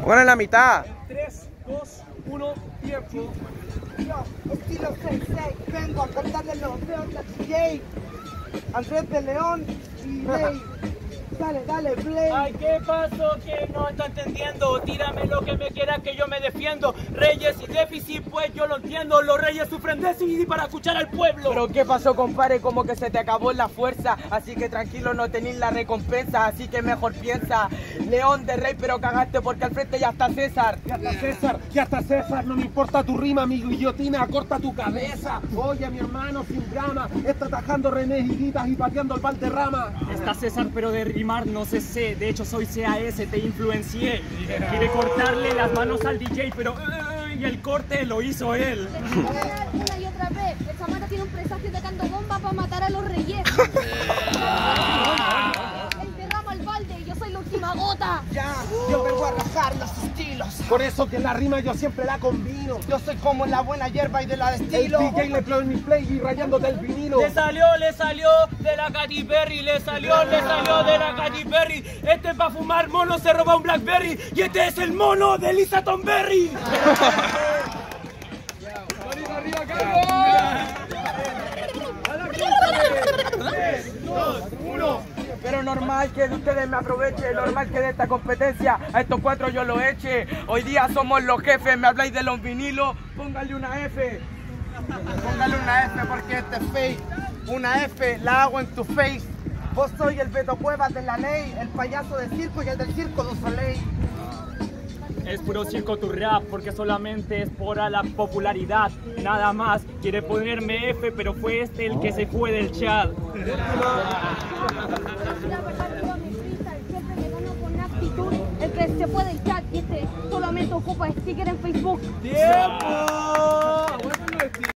Bueno, en la mitad. 3, 2, 1, tiempo. Yo, estilo 6-6, vengo a cantarle los feos de DJ, Andrés de León y Rey. Dale, play. Ay, ¿qué pasó que no está entendiendo? Tírame lo que me quiera que yo me defiendo. Reyes y déficit, pues yo lo entiendo. Los reyes sufren déficit para escuchar al pueblo. Pero ¿qué pasó, compadre? Como que se te acabó la fuerza. Así que tranquilo, no tenéis la recompensa. Así que mejor piensa. León de Rey, pero cagaste porque al frente ya está César. Ya está César, no me importa tu rima, mi guillotina, corta tu cabeza. Oye, mi hermano, sin drama, está atajando renegiguitas y pateando el Valderrama. Está César, pero de rimar no sé. De hecho, soy CAS, te influencié. Quiere cortarle las manos al DJ, pero y el corte lo hizo él. Una y otra vez. El Samara tiene un presagio tocando bomba para matar a los reyes. Enterramos al balde, yo soy la última gota. Ya, yo vengo a rajar los estilos. Por eso que la rima yo siempre la combino. Yo soy como la buena hierba y de la de estilo. El DJ le play mi play y rayándote el vinilo. Le salió de la Katy Perry, le salió de la Katy Perry. Este para fumar mono se roba un Blackberry y este es el mono de Lisa Tomberry. ¡Arriba, Carlos! ¡A la 3, 2, 1. Pero normal que de ustedes me aproveche, normal que de esta competencia a estos cuatro yo lo eche. Hoy día somos los jefes, me habláis de los vinilos, póngale una F. Póngale una F porque este es fake. Una F la hago en tu face. Vos soy el Beto Cuevas de la ley, el payaso de circo y el del circo du Soleil. Es puro circo tu rap, porque solamente es por la popularidad, nada más. Quiere ponerme F, pero fue este el que se fue del chat. La verdad que yo a mi freestyle siempre me gano con actitud. El que se fue del chat y este solamente ocupa sticker en Facebook. ¡Tiempo!